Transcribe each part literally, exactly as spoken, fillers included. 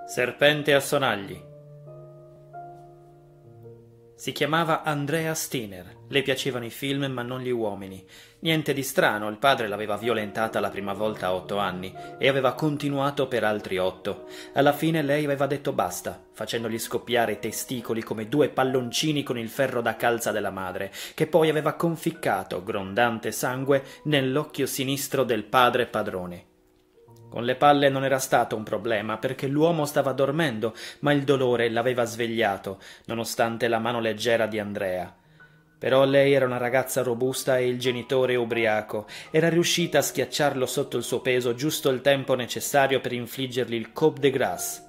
Serpente a sonagli. Si chiamava Andrea Stiner. Le piacevano i film ma non gli uomini. Niente di strano, il padre l'aveva violentata la prima volta a otto anni e aveva continuato per altri otto. Alla fine lei aveva detto basta, facendogli scoppiare i testicoli come due palloncini con il ferro da calza della madre, che poi aveva conficcato, grondante sangue, nell'occhio sinistro del padre padrone. Con le palle non era stato un problema, perché l'uomo stava dormendo, ma il dolore l'aveva svegliato, nonostante la mano leggera di Andrea. Però lei era una ragazza robusta e il genitore ubriaco. Era riuscita a schiacciarlo sotto il suo peso giusto il tempo necessario per infliggergli il coup de grâce.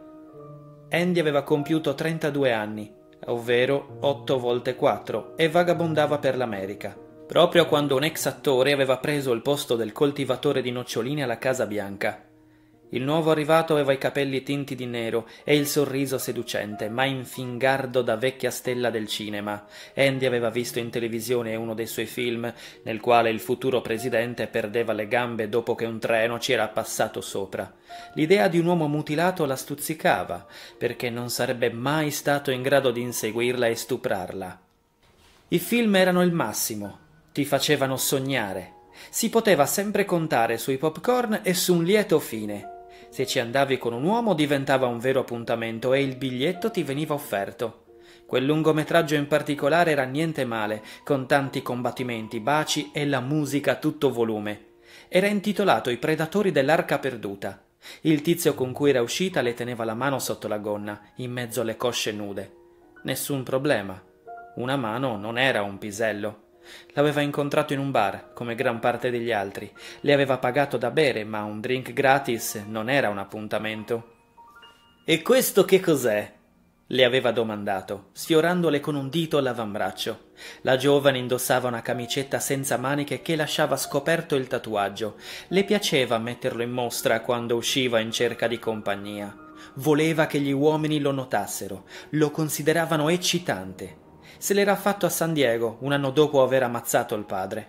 Andy aveva compiuto trentadue anni, ovvero otto volte quattro, e vagabondava per l'America. Proprio quando un ex attore aveva preso il posto del coltivatore di noccioline alla Casa Bianca. Il nuovo arrivato aveva i capelli tinti di nero e il sorriso seducente, ma infingardo da vecchia stella del cinema. Andy aveva visto in televisione uno dei suoi film, nel quale il futuro presidente perdeva le gambe dopo che un treno ci era passato sopra. L'idea di un uomo mutilato la stuzzicava, perché non sarebbe mai stato in grado di inseguirla e stuprarla. I film erano il massimo. Ti facevano sognare. Si poteva sempre contare sui popcorn e su un lieto fine. Se ci andavi con un uomo diventava un vero appuntamento e il biglietto ti veniva offerto. Quel lungometraggio in particolare era niente male, con tanti combattimenti, baci e la musica a tutto volume. Era intitolato I predatori dell'Arca Perduta. Il tizio con cui era uscita le teneva la mano sotto la gonna, in mezzo alle cosce nude. Nessun problema. Una mano non era un pisello. L'aveva incontrato in un bar, come gran parte degli altri. Le aveva pagato da bere, ma un drink gratis non era un appuntamento. «E questo che cos'è?» le aveva domandato, sfiorandole con un dito l'avambraccio. La giovane indossava una camicetta senza maniche che lasciava scoperto il tatuaggio. Le piaceva metterlo in mostra quando usciva in cerca di compagnia. Voleva che gli uomini lo notassero, lo consideravano eccitante. Se l'era fatto a San Diego, un anno dopo aver ammazzato il padre.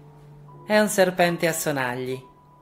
«È un serpente a sonagli.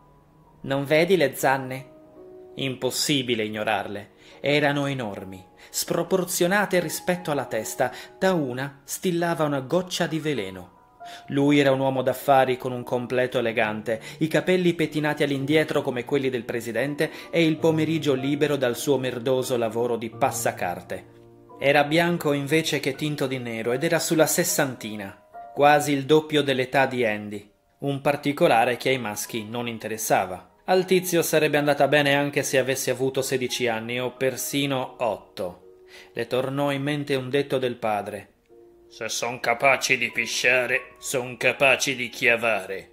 Non vedi le zanne?» Impossibile ignorarle. Erano enormi, sproporzionate rispetto alla testa. Da una stillava una goccia di veleno. Lui era un uomo d'affari con un completo elegante, i capelli pettinati all'indietro come quelli del presidente e il pomeriggio libero dal suo merdoso lavoro di passacarte. Era bianco invece che tinto di nero ed era sulla sessantina, quasi il doppio dell'età di Andy, un particolare che ai maschi non interessava. Al tizio sarebbe andata bene anche se avesse avuto sedici anni o persino otto. Le tornò in mente un detto del padre: «Se son capaci di pisciare, son capaci di chiavare».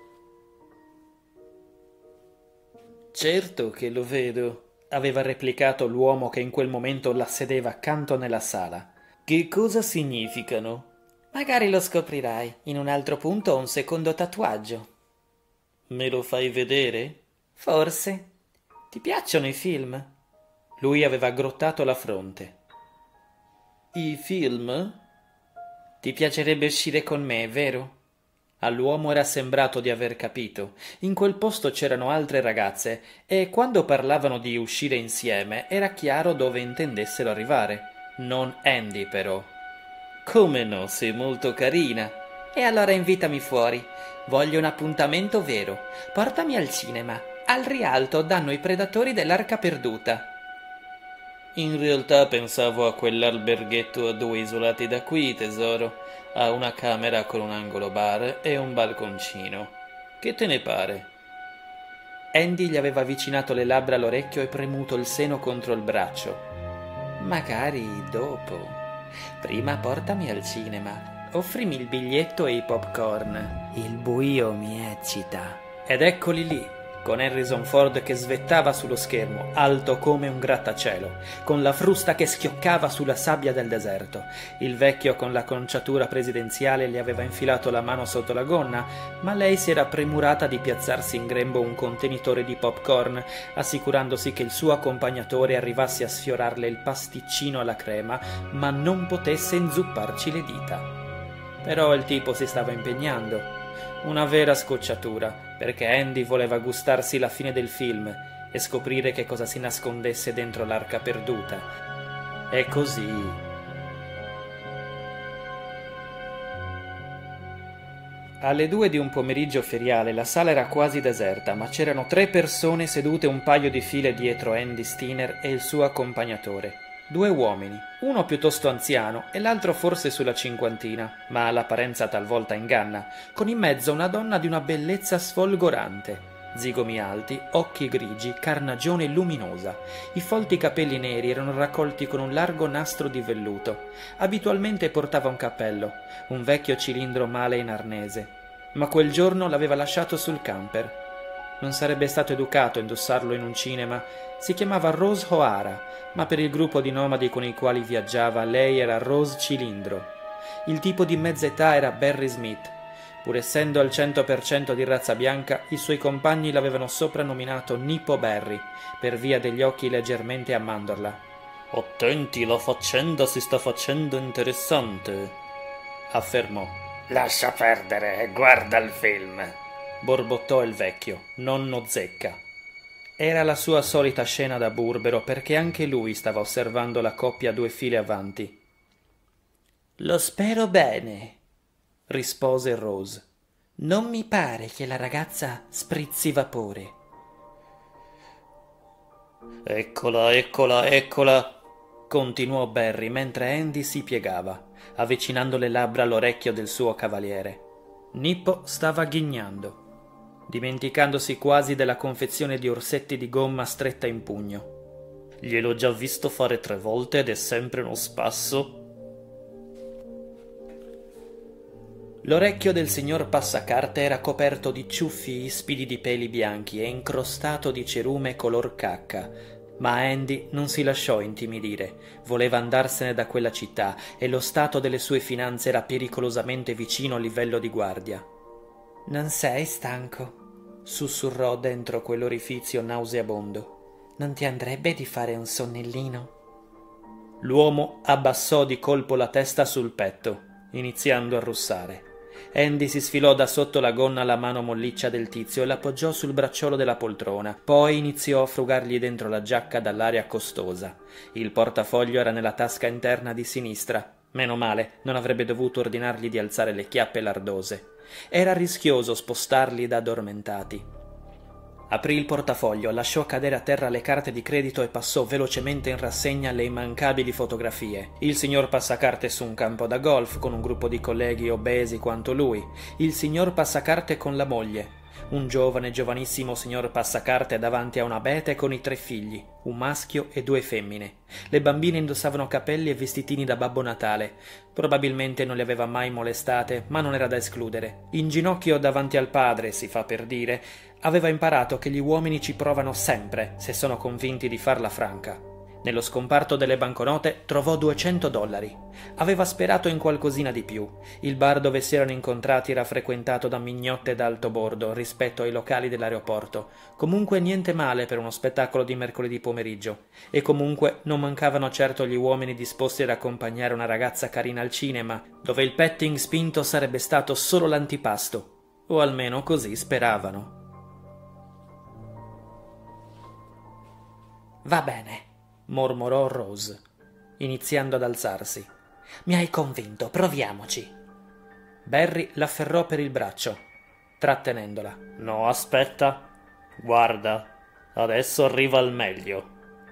«Certo che lo vedo», aveva replicato l'uomo che in quel momento la sedeva accanto nella sala. «Che cosa significano?» «Magari lo scoprirai. In un altro punto ho un secondo tatuaggio». «Me lo fai vedere?» «Forse. Ti piacciono i film?» Lui aveva aggrottato la fronte. «I film?» «Ti piacerebbe uscire con me, vero?» All'uomo era sembrato di aver capito. In quel posto c'erano altre ragazze e quando parlavano di uscire insieme era chiaro dove intendessero arrivare. Non Andy, però. «Come no, sei molto carina». «E allora invitami fuori. Voglio un appuntamento vero. Portami al cinema. Al Rialto danno I predatori dell'Arca Perduta». «In realtà pensavo a quell'alberghetto a due isolati da qui, tesoro. Ha una camera con un angolo bar e un balconcino. Che te ne pare?» Andy gli aveva avvicinato le labbra all'orecchio e premuto il seno contro il braccio. «Magari dopo. Prima portami al cinema. Offrimi il biglietto e i popcorn. Il buio mi eccita». Ed eccoli lì, con Harrison Ford che svettava sullo schermo, alto come un grattacielo, con la frusta che schioccava sulla sabbia del deserto. Il vecchio con la conciatura presidenziale le aveva infilato la mano sotto la gonna, ma lei si era premurata di piazzarsi in grembo un contenitore di popcorn, assicurandosi che il suo accompagnatore arrivasse a sfiorarle il pasticcino alla crema, ma non potesse inzupparci le dita. Però il tipo si stava impegnando. Una vera scocciatura, perché Andy voleva gustarsi la fine del film e scoprire che cosa si nascondesse dentro l'arca perduta. E così... Alle due di un pomeriggio feriale la sala era quasi deserta, ma c'erano tre persone sedute un paio di file dietro Andy Steiner e il suo accompagnatore. Due uomini, uno piuttosto anziano e l'altro forse sulla cinquantina, ma l'apparenza talvolta inganna, con in mezzo una donna di una bellezza sfolgorante. Zigomi alti, occhi grigi, carnagione luminosa. I folti capelli neri erano raccolti con un largo nastro di velluto. Abitualmente portava un cappello, un vecchio cilindro male in arnese, ma quel giorno l'aveva lasciato sul camper. Non sarebbe stato educato a indossarlo in un cinema. Si chiamava Rose O'Hara, ma per il gruppo di nomadi con i quali viaggiava lei era Rose Cilindro. Il tipo di mezza età era Barry Smith. Pur essendo al cento per cento di razza bianca, i suoi compagni l'avevano soprannominato Nippo Barry, per via degli occhi leggermente a mandorla. «Attenti, la faccenda si sta facendo interessante», affermò. «Lascia perdere e guarda il film», borbottò il vecchio, nonno Zecca. Era la sua solita scena da burbero, perché anche lui stava osservando la coppia due file avanti. «Lo spero bene», rispose Rose. «Non mi pare che la ragazza sprizzi vapore». «Eccola, eccola, eccola», continuò Barry mentre Andy si piegava, avvicinando le labbra all'orecchio del suo cavaliere. Nippo stava ghignando, dimenticandosi quasi della confezione di orsetti di gomma stretta in pugno. «Gliel'ho già visto fare tre volte ed è sempre uno spasso». L'orecchio del signor Passacarte era coperto di ciuffi ispidi di peli bianchi e incrostato di cerume color cacca, ma Andy non si lasciò intimidire. Voleva andarsene da quella città e lo stato delle sue finanze era pericolosamente vicino al livello di guardia. «Non sei stanco?» sussurrò dentro quell'orifizio nauseabondo. «Non ti andrebbe di fare un sonnellino?» L'uomo abbassò di colpo la testa sul petto, iniziando a russare. Andy si sfilò da sotto la gonna la mano molliccia del tizio e l'appoggiò sul bracciolo della poltrona. Poi iniziò a frugargli dentro la giacca dall'aria costosa. Il portafoglio era nella tasca interna di sinistra. Meno male, non avrebbe dovuto ordinargli di alzare le chiappe lardose. Era rischioso spostarli da addormentati. Aprì il portafoglio, lasciò cadere a terra le carte di credito e passò velocemente in rassegna le immancabili fotografie. Il signor Passacarte su un campo da golf con un gruppo di colleghi obesi quanto lui, il signor Passacarte con la moglie, un giovane giovanissimo signor Passacarte davanti a un abete con i tre figli, un maschio e due femmine. Le bambine indossavano capelli e vestitini da Babbo Natale. Probabilmente non le aveva mai molestate, ma non era da escludere. In ginocchio davanti al padre, si fa per dire, aveva imparato che gli uomini ci provano sempre se sono convinti di farla franca. Nello scomparto delle banconote trovò duecento dollari. Aveva sperato in qualcosina di più. Il bar dove si erano incontrati era frequentato da mignotte d'alto bordo rispetto ai locali dell'aeroporto. Comunque niente male per uno spettacolo di mercoledì pomeriggio. E comunque non mancavano certo gli uomini disposti ad accompagnare una ragazza carina al cinema, dove il petting spinto sarebbe stato solo l'antipasto. O almeno così speravano. «Va bene», mormorò Rose, iniziando ad alzarsi. «Mi hai convinto, proviamoci». Barry l'afferrò per il braccio, trattenendola. «No, aspetta. Guarda, adesso arriva il meglio».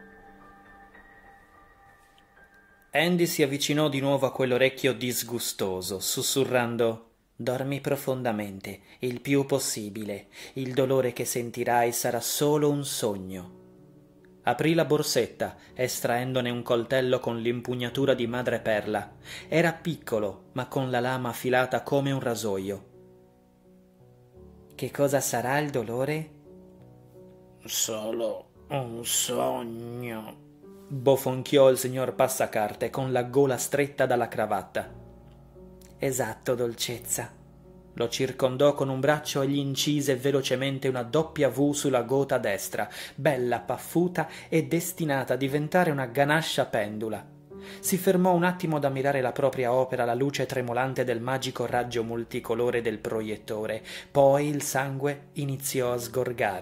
Andy si avvicinò di nuovo a quell'orecchio disgustoso, sussurrando: «Dormi profondamente, il più possibile. Il dolore che sentirai sarà solo un sogno». Aprì la borsetta, estraendone un coltello con l'impugnatura di madreperla. Era piccolo, ma con la lama affilata come un rasoio. «Che cosa sarà il dolore?» «Solo un sogno», bofonchiò il signor Passacarte con la gola stretta dalla cravatta. «Esatto, dolcezza». Lo circondò con un braccio e gli incise velocemente una doppia V sulla gota destra, bella, paffuta e destinata a diventare una ganascia pendula. Si fermò un attimo ad ammirare la propria opera alla luce tremolante del magico raggio multicolore del proiettore. Poi il sangue iniziò a sgorgare.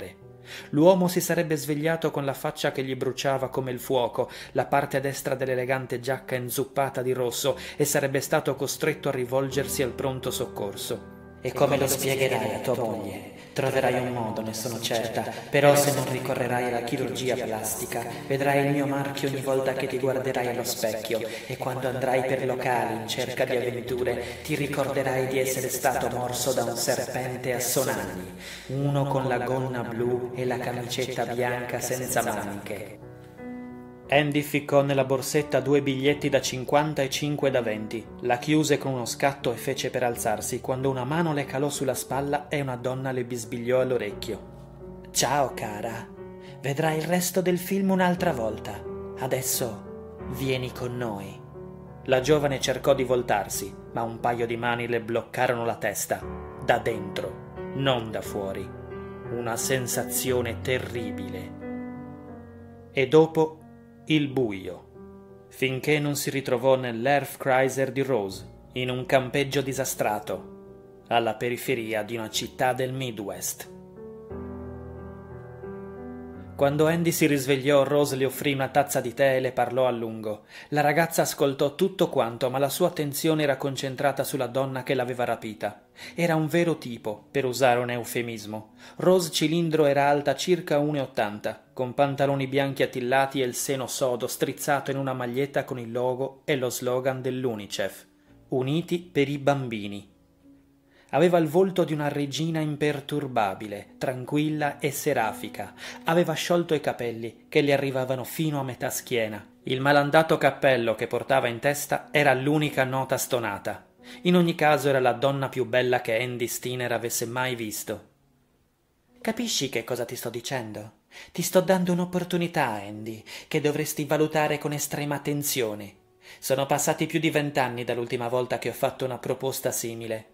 L'uomo si sarebbe svegliato con la faccia che gli bruciava come il fuoco, la parte destra dell'elegante giacca inzuppata di rosso, e sarebbe stato costretto a rivolgersi al pronto soccorso. E come lo spiegherai a tua moglie? Troverai un modo, ne sono certa, però se non ricorrerai alla chirurgia plastica, vedrai il mio marchio ogni volta che ti guarderai allo specchio, e quando andrai per locali in cerca di avventure, ti ricorderai di essere stato morso da un serpente a sonagli, uno con la gonna blu e la camicetta bianca senza maniche. Andy ficcò nella borsetta due biglietti da cinquanta e cinque da venti, la chiuse con uno scatto e fece per alzarsi, quando una mano le calò sulla spalla e una donna le bisbigliò all'orecchio. Ciao cara, vedrai il resto del film un'altra volta. Adesso vieni con noi. La giovane cercò di voltarsi, ma un paio di mani le bloccarono la testa, da dentro, non da fuori. Una sensazione terribile. E dopo il buio, finché non si ritrovò nell'Earthchraiser di Rose, in un campeggio disastrato, alla periferia di una città del Midwest. Quando Andy si risvegliò, Rose le offrì una tazza di tè e le parlò a lungo. La ragazza ascoltò tutto quanto, ma la sua attenzione era concentrata sulla donna che l'aveva rapita. Era un vero tipo, per usare un eufemismo. Rose Cilindro era alta circa uno e ottanta, con pantaloni bianchi attillati e il seno sodo strizzato in una maglietta con il logo e lo slogan dell'Unicef: Uniti per i bambini. Aveva il volto di una regina imperturbabile, tranquilla e serafica. Aveva sciolto i capelli, che le arrivavano fino a metà schiena. Il malandato cappello che portava in testa era l'unica nota stonata. In ogni caso era la donna più bella che Andy Steiner avesse mai visto. Capisci che cosa ti sto dicendo? Ti sto dando un'opportunità, Andy, che dovresti valutare con estrema attenzione. Sono passati più di vent'anni dall'ultima volta che ho fatto una proposta simile.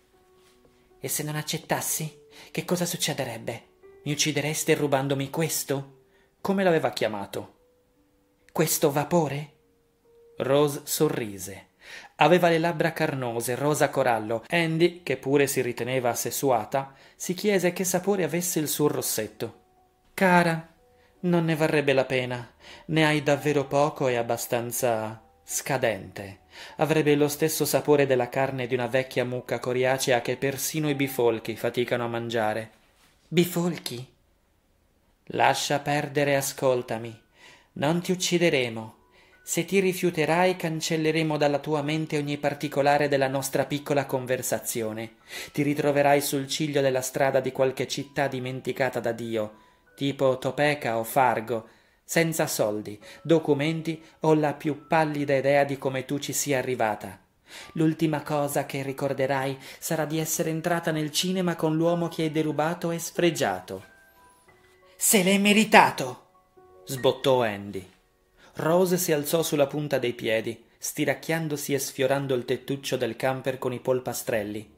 E se non accettassi, che cosa succederebbe? Mi uccidereste rubandomi questo? Come l'aveva chiamato? Questo vapore? Rose sorrise. Aveva le labbra carnose, rosa corallo. Andy, che pure si riteneva assessuata, si chiese che sapore avesse il suo rossetto. Cara, non ne varrebbe la pena. Ne hai davvero poco e abbastanza scadente. Avrebbe lo stesso sapore della carne di una vecchia mucca coriacea che persino i bifolchi faticano a mangiare. Bifolchi? Lascia perdere e ascoltami. Non ti uccideremo. Se ti rifiuterai, cancelleremo dalla tua mente ogni particolare della nostra piccola conversazione. Ti ritroverai sul ciglio della strada di qualche città dimenticata da Dio, tipo Topeka o Fargo, senza soldi, documenti o la più pallida idea di come tu ci sia arrivata. L'ultima cosa che ricorderai sarà di essere entrata nel cinema con l'uomo che hai derubato e sfregiato. Se l'hai meritato! Sbottò Andy. Rose si alzò sulla punta dei piedi, stiracchiandosi e sfiorando il tettuccio del camper con i polpastrelli.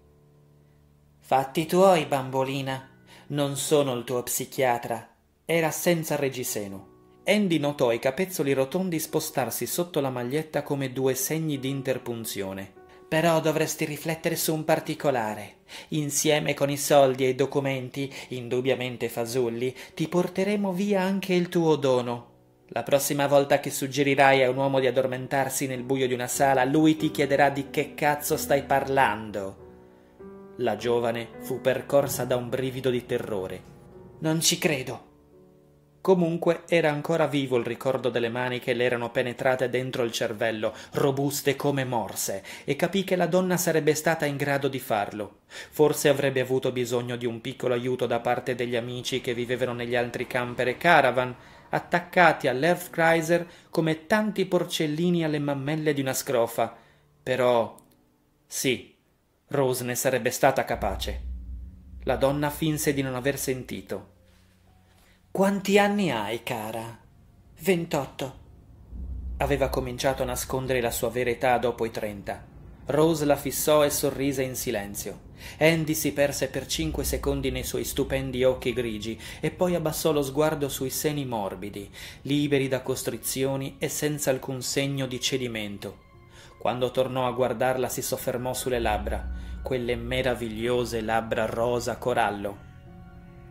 Fatti tuoi, bambolina. Non sono il tuo psichiatra. Era senza reggiseno. Andy notò i capezzoli rotondi spostarsi sotto la maglietta come due segni di interpunzione. Però dovresti riflettere su un particolare. Insieme con i soldi e i documenti, indubbiamente fasulli, ti porteremo via anche il tuo dono. La prossima volta che suggerirai a un uomo di addormentarsi nel buio di una sala, lui ti chiederà di che cazzo stai parlando. La giovane fu percorsa da un brivido di terrore. Non ci credo. Comunque era ancora vivo il ricordo delle mani che le erano penetrate dentro il cervello, robuste come morse, e capì che la donna sarebbe stata in grado di farlo. Forse avrebbe avuto bisogno di un piccolo aiuto da parte degli amici che vivevano negli altri camper e caravan, attaccati all'Earthchraiser come tanti porcellini alle mammelle di una scrofa. Però sì, Rose ne sarebbe stata capace. La donna finse di non aver sentito. Quanti anni hai, cara? Ventotto. Aveva cominciato a nascondere la sua vera età dopo i trenta. Rose la fissò e sorrise in silenzio. Andy si perse per cinque secondi nei suoi stupendi occhi grigi e poi abbassò lo sguardo sui seni morbidi, liberi da costrizioni e senza alcun segno di cedimento. Quando tornò a guardarla si soffermò sulle labbra, quelle meravigliose labbra rosa corallo.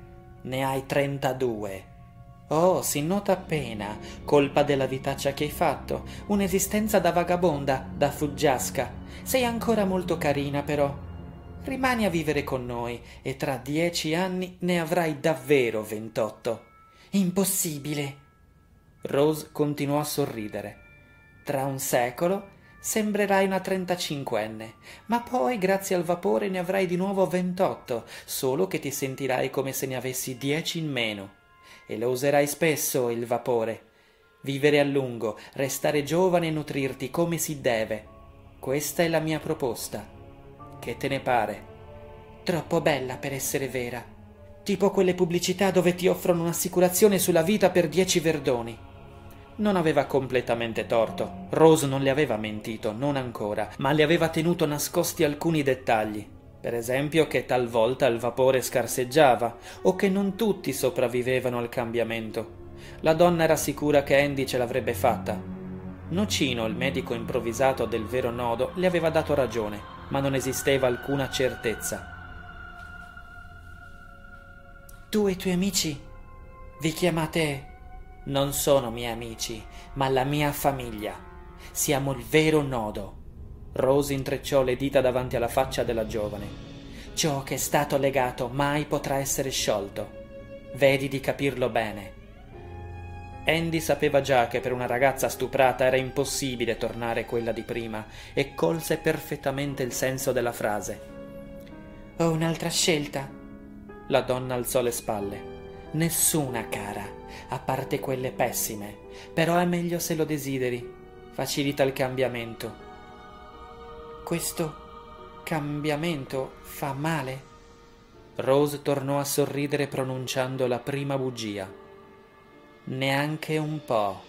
Ne hai trentadue. Oh, si nota appena, colpa della vitaccia che hai fatto, un'esistenza da vagabonda, da fuggiasca. Sei ancora molto carina, però. Rimani a vivere con noi e tra dieci anni ne avrai davvero ventotto. Impossibile. Rose continuò a sorridere. Tra un secolo sembrerai una trentacinquenne, ma poi, grazie al vapore, ne avrai di nuovo ventotto, solo che ti sentirai come se ne avessi dieci in meno. E lo userai spesso, il vapore. Vivere a lungo, restare giovane e nutrirti come si deve. Questa è la mia proposta. Che te ne pare? Troppo bella per essere vera. Tipo quelle pubblicità dove ti offrono un'assicurazione sulla vita per dieci verdoni. Non aveva completamente torto. Rose non le aveva mentito, non ancora, ma le aveva tenuto nascosti alcuni dettagli. Per esempio che talvolta il vapore scarseggiava, o che non tutti sopravvivevano al cambiamento. La donna era sicura che Andy ce l'avrebbe fatta. Nocino, il medico improvvisato del vero nodo, le aveva dato ragione, ma non esisteva alcuna certezza. Tu e i tuoi amici vi chiamate... Non sono miei amici, ma la mia famiglia. Siamo il vero nodo. Rose intrecciò le dita davanti alla faccia della giovane. Ciò che è stato legato mai potrà essere sciolto. Vedi di capirlo bene. Andy sapeva già che per una ragazza stuprata era impossibile tornare quella di prima e colse perfettamente il senso della frase. Ho un'altra scelta. La donna alzò le spalle. Nessuna, cara, a parte quelle pessime, però è meglio se lo desideri. Facilita il cambiamento. Questo cambiamento fa male? Rose tornò a sorridere pronunciando la prima bugia. Neanche un po'.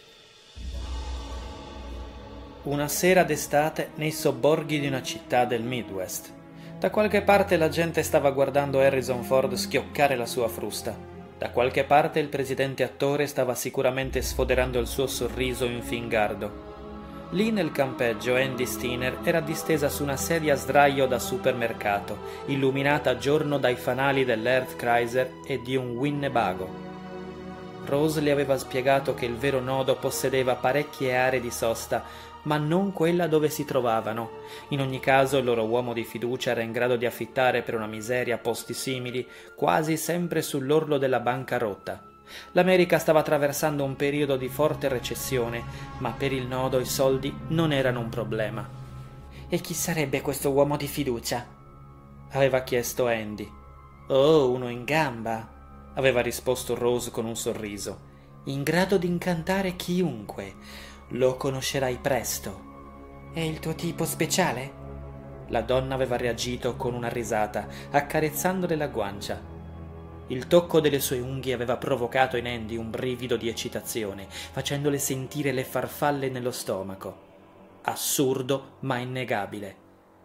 Una sera d'estate nei sobborghi di una città del Midwest. Da qualche parte la gente stava guardando Harrison Ford schioccare la sua frusta. Da qualche parte il presidente attore stava sicuramente sfoderando il suo sorriso in fingardo. Lì nel campeggio Andy Steiner era distesa su una sedia a sdraio da supermercato, illuminata a giorno dai fanali dell'Earth Chrysler e di un Winnebago. Rose le aveva spiegato che il vero nodo possedeva parecchie aree di sosta, ma non quella dove si trovavano. In ogni caso il loro uomo di fiducia era in grado di affittare per una miseria posti simili, quasi sempre sull'orlo della bancarotta. L'America stava attraversando un periodo di forte recessione, ma per il nodo i soldi non erano un problema. E chi sarebbe questo uomo di fiducia? Aveva chiesto Andy. Oh, uno in gamba, aveva risposto Rose con un sorriso. In grado di incantare chiunque. Lo conoscerai presto. È il tuo tipo speciale? La donna aveva reagito con una risata, accarezzandole la guancia. Il tocco delle sue unghie aveva provocato in Andy un brivido di eccitazione, facendole sentire le farfalle nello stomaco. Assurdo, ma innegabile.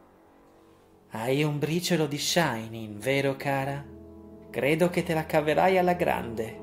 Hai un briciolo di Shining, vero, cara? Credo che te la caverai alla grande.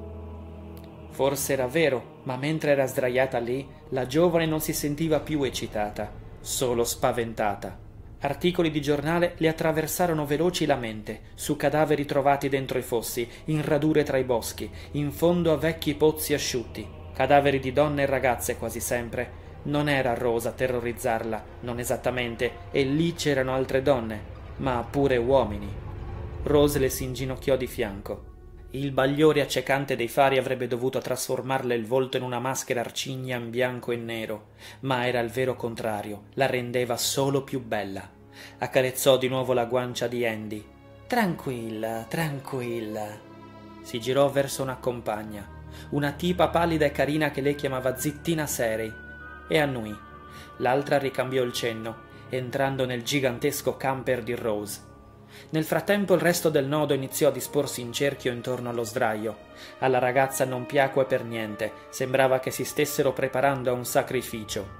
Forse era vero, ma mentre era sdraiata lì, la giovane non si sentiva più eccitata, solo spaventata. Articoli di giornale le attraversarono veloci la mente, su cadaveri trovati dentro i fossi, in radure tra i boschi, in fondo a vecchi pozzi asciutti. Cadaveri di donne e ragazze quasi sempre. Non era Rose a terrorizzarla, non esattamente, e lì c'erano altre donne, ma pure uomini. Rose le si inginocchiò di fianco. Il bagliore accecante dei fari avrebbe dovuto trasformarle il volto in una maschera arcigna in bianco e nero, ma era il vero contrario, la rendeva solo più bella. Accarezzò di nuovo la guancia di Andy. Tranquilla, tranquilla. Si girò verso una compagna, una tipa pallida e carina che lei chiamava Zittina Serei, e annui. L'altra ricambiò il cenno, entrando nel gigantesco camper di Rose. Nel frattempo il resto del nodo iniziò a disporsi in cerchio intorno allo sdraio. Alla ragazza non piacque per niente, sembrava che si stessero preparando a un sacrificio.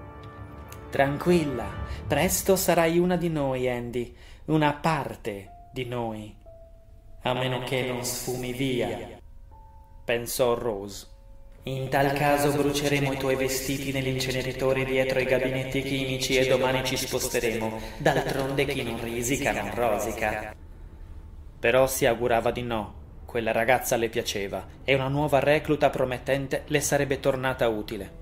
Tranquilla, presto sarai una di noi, Andy, una parte di noi. A, a meno che, che non sfumi via, via, pensò Rose. In tal caso bruceremo i tuoi vestiti nell'inceneritore dietro ai gabinetti chimici e domani ci sposteremo. D'altronde chi non risica non rosica. Però si augurava di no. Quella ragazza le piaceva e una nuova recluta promettente le sarebbe tornata utile.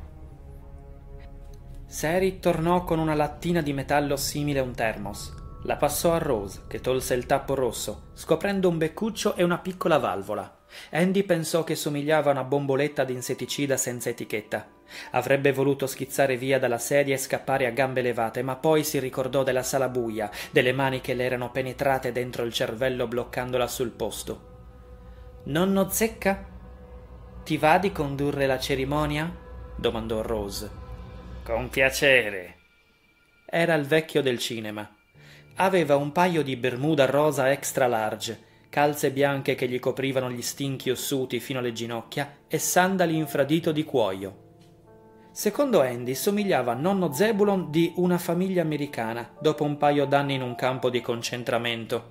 Sari tornò con una lattina di metallo simile a un termos. La passò a Rose, che tolse il tappo rosso, scoprendo un beccuccio e una piccola valvola. Andy pensò che somigliava a una bomboletta di insetticida senza etichetta. Avrebbe voluto schizzare via dalla sedia e scappare a gambe levate, ma poi si ricordò della sala buia, delle mani che le erano penetrate dentro il cervello bloccandola sul posto. «Nonno Zecca, ti va di condurre la cerimonia?» domandò Rose. «Con piacere». Era il vecchio del cinema. Aveva un paio di bermuda rosa extra large, calze bianche che gli coprivano gli stinchi ossuti fino alle ginocchia e sandali infradito di cuoio. Secondo Andy somigliava a nonno Zebulon di Una famiglia americana dopo un paio d'anni in un campo di concentramento.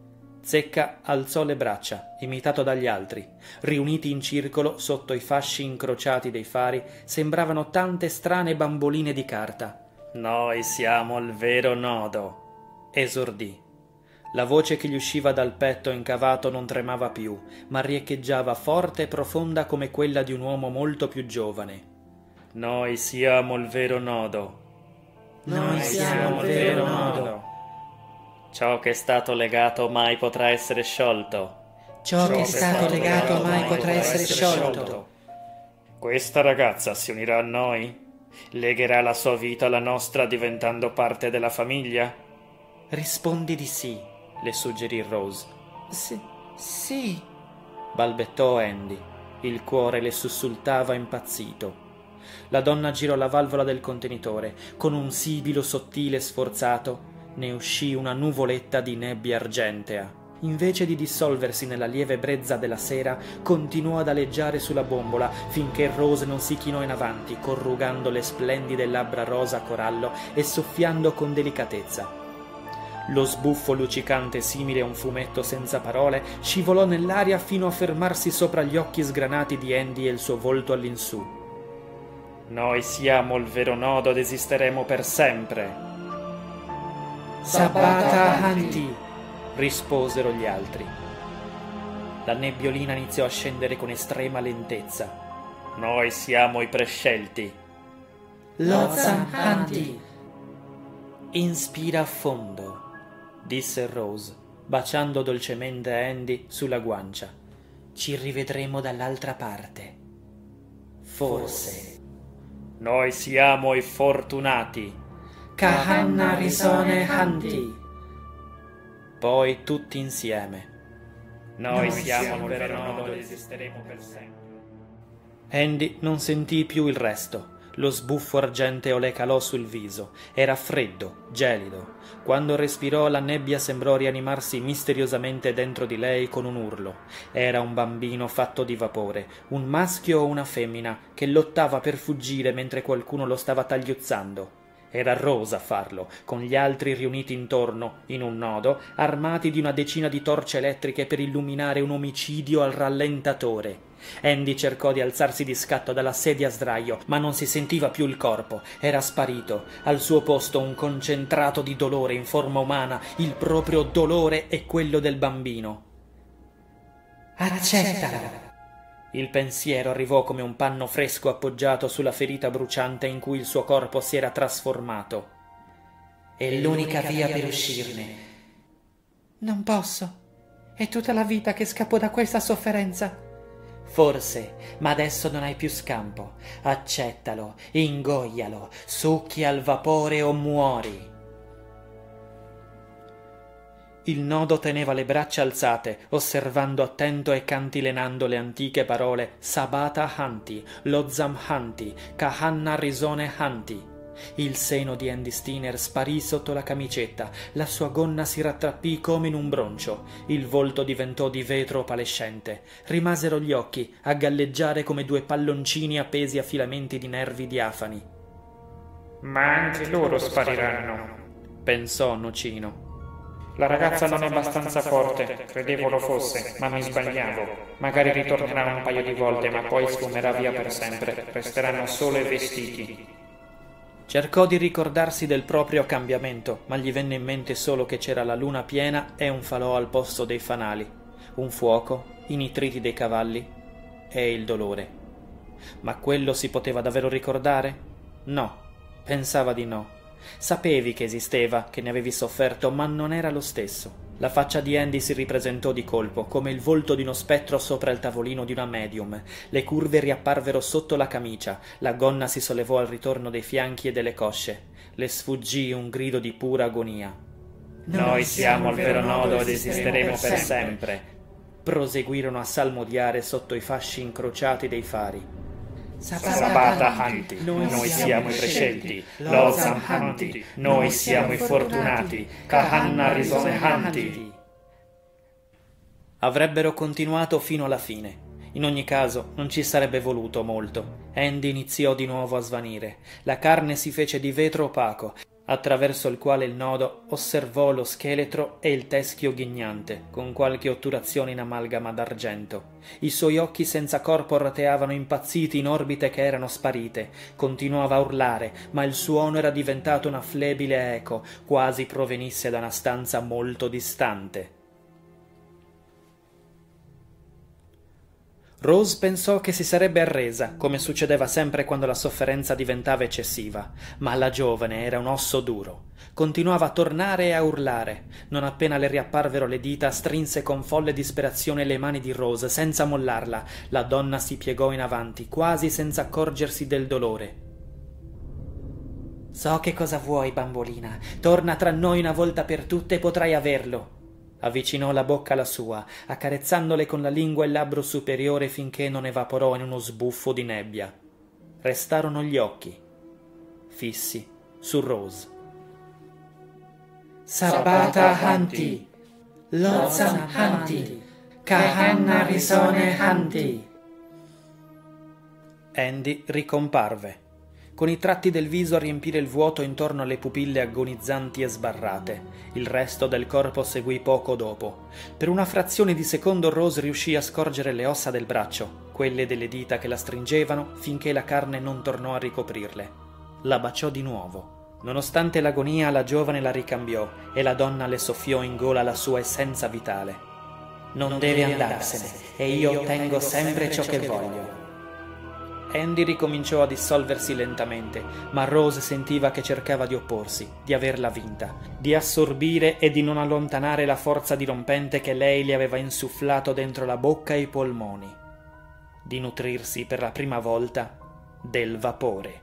Zecca alzò le braccia, imitato dagli altri. Riuniti in circolo sotto i fasci incrociati dei fari, sembravano tante strane bamboline di carta. «Noi siamo il vero nodo», esordì. La voce che gli usciva dal petto incavato non tremava più, ma riecheggiava forte e profonda come quella di un uomo molto più giovane. «Noi siamo il vero nodo». «Noi siamo il vero nodo». «Ciò che è stato legato mai potrà essere sciolto». «Ciò che è stato legato mai potrà essere sciolto». «Questa ragazza si unirà a noi? Legherà la sua vita alla nostra diventando parte della famiglia?» «Rispondi di sì», le suggerì Rose. «Sì, sì», balbettò Andy. Il cuore le sussultava impazzito. La donna girò la valvola del contenitore. Con un sibilo sottile e sforzato ne uscì una nuvoletta di nebbia argentea. Invece di dissolversi nella lieve brezza della sera, continuò ad aleggiare sulla bombola finché Rose non si chinò in avanti, corrugando le splendide labbra rosa corallo e soffiando con delicatezza. Lo sbuffo luccicante, simile a un fumetto senza parole, scivolò nell'aria fino a fermarsi sopra gli occhi sgranati di Andy e il suo volto all'insù. «Noi siamo il vero nodo ed esisteremo per sempre». «Sabata Hanti», risposero gli altri. La nebbiolina iniziò a scendere con estrema lentezza. «Noi siamo i prescelti». «Lozam Hanti». «Inspira a fondo», disse Rose, baciando dolcemente Andy sulla guancia. «Ci rivedremo dall'altra parte. Forse». «Noi siamo i fortunati». «Kahanna Risone Hanti». Poi tutti insieme. «Noi, Noi siamo, siamo il vero nodo ed esisteremo per sempre». Andy non sentì più il resto. Lo sbuffo argenteo le calò sul viso. Era freddo, gelido. Quando respirò, la nebbia sembrò rianimarsi misteriosamente dentro di lei con un urlo. Era un bambino fatto di vapore, un maschio o una femmina, che lottava per fuggire mentre qualcuno lo stava tagliuzzando. Era Rose a farlo, con gli altri riuniti intorno, in un nodo, armati di una decina di torce elettriche per illuminare un omicidio al rallentatore. Andy cercò di alzarsi di scatto dalla sedia a sdraio, ma non si sentiva più il corpo. Era sparito. Al suo posto un concentrato di dolore in forma umana, il proprio dolore e quello del bambino. «Accettala». Il pensiero arrivò come un panno fresco appoggiato sulla ferita bruciante in cui il suo corpo si era trasformato. «È l'unica via per uscirne». «Non posso. È tutta la vita che scappo da questa sofferenza». «Forse, ma adesso non hai più scampo. Accettalo, ingoialo, succhia al vapore o muori». Il nodo teneva le braccia alzate, osservando attento e cantilenando le antiche parole Sabata Hanti, Lozam Hanti, Kahanna Risone Hanti. Il seno di Andy Steiner sparì sotto la camicetta, la sua gonna si rattrappì come in un broncio, il volto diventò di vetro opalescente. Rimasero gli occhi a galleggiare come due palloncini appesi a filamenti di nervi diafani. «Ma anche loro spariranno», pensò Nocino. «La ragazza non è abbastanza forte, credevo lo fosse, ma mi sbagliavo. Magari ritornerà un paio di volte, ma poi sfumerà via per sempre. Resteranno solo i vestiti». Cercò di ricordarsi del proprio cambiamento, ma gli venne in mente solo che c'era la luna piena e un falò al posto dei fanali. un fuoco, i nitriti dei cavalli e il dolore. Ma quello si poteva davvero ricordare? No, pensava di no. Sapevi che esisteva, che ne avevi sofferto, ma non era lo stesso. La faccia di Andy si ripresentò di colpo, come il volto di uno spettro sopra il tavolino di una medium. Le curve riapparvero sotto la camicia, la gonna si sollevò al ritorno dei fianchi e delle cosce. Le sfuggì un grido di pura agonia. Noi siamo il vero nodo ed esisteremo per sempre. Proseguirono a salmodiare sotto i fasci incrociati dei fari. Sabata Hanti, noi siamo i prescelti. Lozam Hanti, noi siamo i fortunati. Kahanna Risone Hanti. Avrebbero continuato fino alla fine. In ogni caso non ci sarebbe voluto molto. Andy iniziò di nuovo a svanire. La carne si fece di vetro opaco, attraverso il quale il nodo osservò lo scheletro e il teschio ghignante, con qualche otturazione in amalgama d'argento. I suoi occhi senza corpo roteavano impazziti in orbite che erano sparite. Continuava a urlare, ma il suono era diventato una flebile eco, quasi provenisse da una stanza molto distante. Rose pensò che si sarebbe arresa, come succedeva sempre quando la sofferenza diventava eccessiva, ma la giovane era un osso duro. Continuava a tornare e a urlare. Non appena le riapparvero le dita, strinse con folle disperazione le mani di Rose, senza mollarla. La donna si piegò in avanti, quasi senza accorgersi del dolore. «So che cosa vuoi, bambolina. Torna tra noi una volta per tutte e potrai averlo». Avvicinò la bocca alla sua, accarezzandole con la lingua il labbro superiore finché non evaporò in uno sbuffo di nebbia. Restarono gli occhi, fissi, su Rose. Sabata Hanti, Lozam Hanti, Kahanna Risone Hanti. Andy ricomparve, con i tratti del viso a riempire il vuoto intorno alle pupille agonizzanti e sbarrate. Il resto del corpo seguì poco dopo. Per una frazione di secondo Rose riuscì a scorgere le ossa del braccio, quelle delle dita che la stringevano, finché la carne non tornò a ricoprirle. La baciò di nuovo. Nonostante l'agonia, la giovane la ricambiò e la donna le soffiò in gola la sua essenza vitale. «Non deve andarsene, e io ottengo sempre ciò che voglio». Andy ricominciò a dissolversi lentamente, ma Rose sentiva che cercava di opporsi, di averla vinta, di assorbire e di non allontanare la forza dirompente che lei le aveva insufflato dentro la bocca e i polmoni, di nutrirsi per la prima volta del vapore.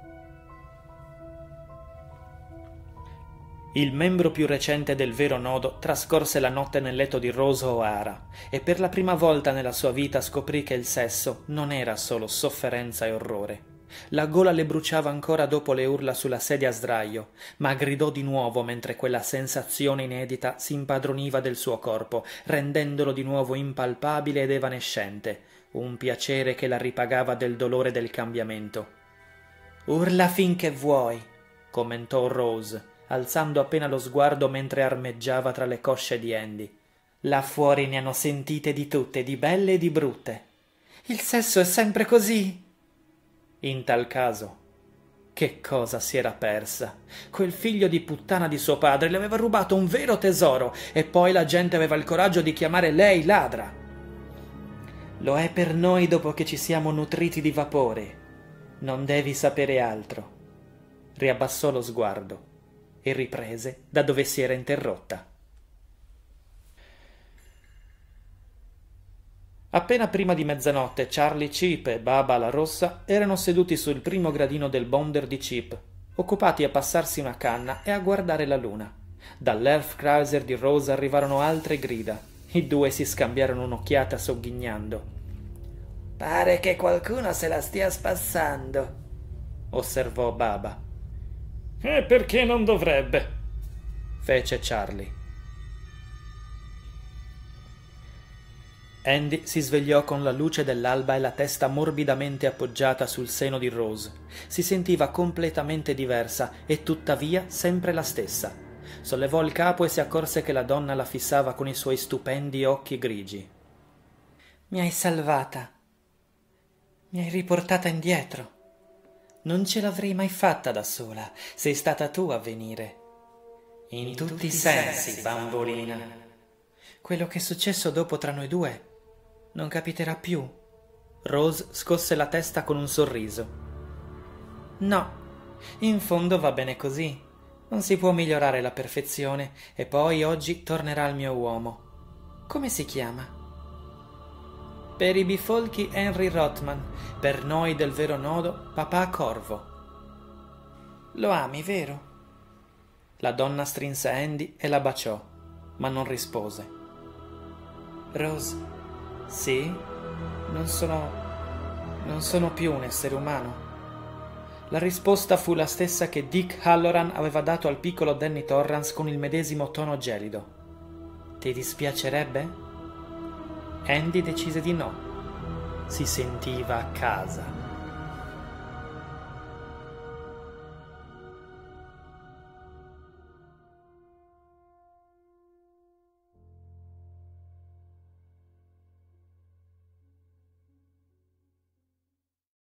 Il membro più recente del vero nodo trascorse la notte nel letto di Rose O'Hara e per la prima volta nella sua vita scoprì che il sesso non era solo sofferenza e orrore. La gola le bruciava ancora dopo le urla sulla sedia a sdraio, ma gridò di nuovo mentre quella sensazione inedita si impadroniva del suo corpo, rendendolo di nuovo impalpabile ed evanescente, un piacere che la ripagava del dolore del cambiamento. «Urla finché vuoi», commentò Rose, alzando appena lo sguardo mentre armeggiava tra le cosce di Andy. «Là fuori ne hanno sentite di tutte, di belle e di brutte. Il sesso è sempre così». In tal caso, che cosa si era persa? Quel figlio di puttana di suo padre le aveva rubato un vero tesoro e poi la gente aveva il coraggio di chiamare lei ladra. «Lo è per noi dopo che ci siamo nutriti di vapore. Non devi sapere altro». Riabbassò lo sguardo e riprese da dove si era interrotta. Appena prima di mezzanotte Charlie Chip e Baba la Rossa erano seduti sul primo gradino del bonder di Chip, occupati a passarsi una canna e a guardare la luna. Dall'Earth Cruiser di Rose arrivarono altre grida. I due si scambiarono un'occhiata sogghignando. «Pare che qualcuno se la stia spassando», osservò Baba. «E perché non dovrebbe?» fece Charlie. Andy si svegliò con la luce dell'alba e la testa morbidamente appoggiata sul seno di Rose. Si sentiva completamente diversa e tuttavia sempre la stessa. Sollevò il capo e si accorse che la donna la fissava con i suoi stupendi occhi grigi. «Mi hai salvata. Mi hai riportata indietro. Non ce l'avrei mai fatta da sola. Sei stata tu a venire». «In tutti i sensi, bambolina». quello che è successo dopo tra noi due non capiterà più. Rose scosse la testa con un sorriso. No, in fondo va bene così. Non si può migliorare la perfezione, e poi oggi tornerà il mio uomo. Come si chiama? Per i bifolchi Henry Rothman, per noi del vero nodo papà Corvo. Lo ami, vero? La donna strinse Andy e la baciò, ma non rispose. Rose, sì? Non sono... non sono più un essere umano. La risposta fu la stessa che Dick Halloran aveva dato al piccolo Danny Torrance con il medesimo tono gelido. Ti dispiacerebbe? Andy decise di no. Si sentiva a casa.